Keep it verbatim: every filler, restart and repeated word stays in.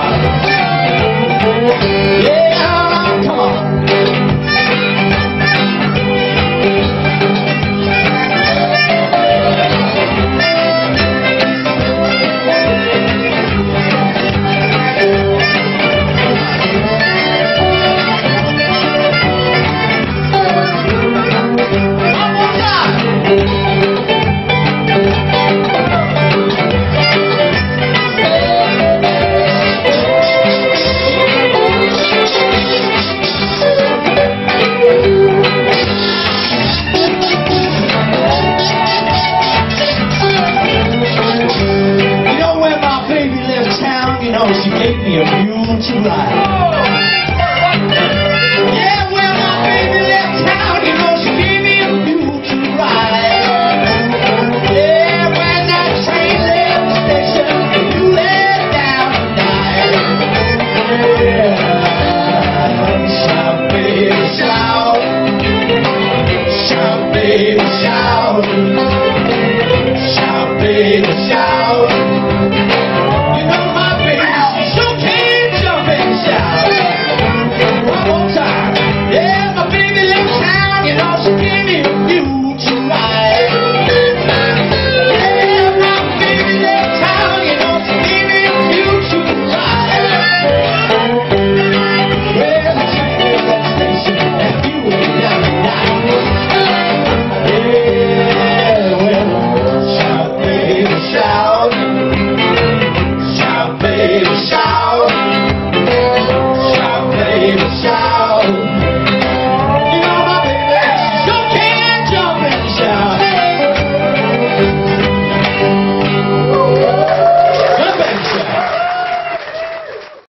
Yeah, come on. She gave me a mule to ride. Yeah, well, my baby left town, you know, she gave me a mule to ride. Yeah, when that train left the station, you let down tonight. Yeah, shout, baby, shout. Shout, baby.